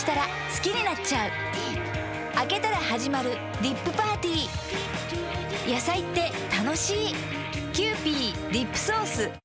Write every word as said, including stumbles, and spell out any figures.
したら好きになっちゃう。開けたら始まるディップパーティー。野菜って楽しい。キューピーディップソース。